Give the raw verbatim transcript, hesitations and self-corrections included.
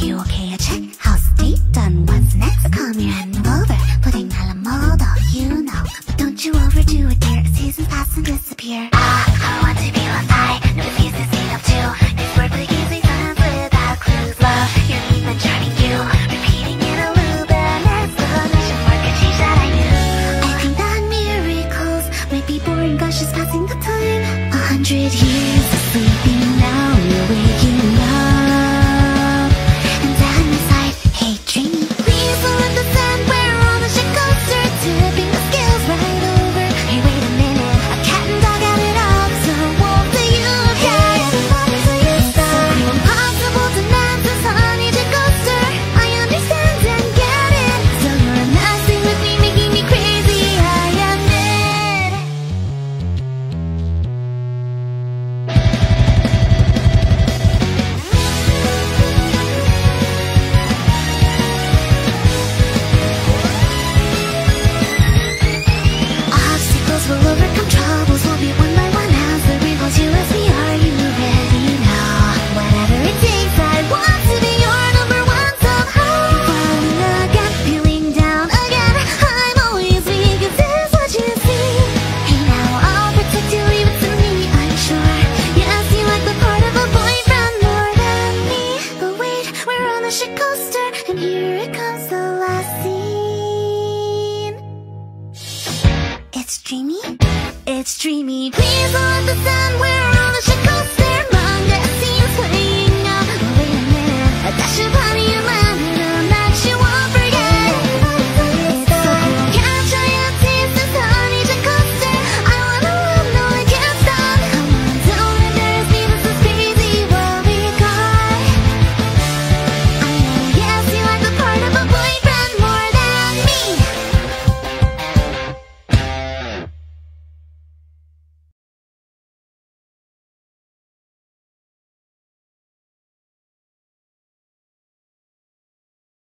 you okay? A check, house date done. What's next? Call me and move over. Putting a mold, you know. But don't you overdo it, dear. Seasons pass and disappear. Ah, I want to be with I. No fees to see up to. This word please easy sentence without clues. Love, you're me, then charming you. Repeating in a loop, an explanation for a change that I knew. I think that miracles might be boring, gosh, just passing the time. A hundred years of sleeping, now you're waking up. And then inside, hey, dreamy, please don't let the sun. We're on the shit coaster, tipping the scales right over. Hey, wait a minute, a cat and dog had it up, so won't do you okay? So you start so impossible demands, this honey shit coaster. I understand and get it. Still you're messing with me, making me crazy, I admit. Obstacles will overcome troubles, will be one by one as the rain holds you as we are. You ready now? Whatever it takes, I want to be your number one somehow. Falling again, peeling down again. I'm always weak, is this what you see? Hey now, I'll protect you, leave it to me, I'm sure. Yes, you like the part of a boyfriend more than me. But wait, we're on the shit coaster, and here it comes, the last scene. It's dreamy, it's dreamy. Please don't let the sun wear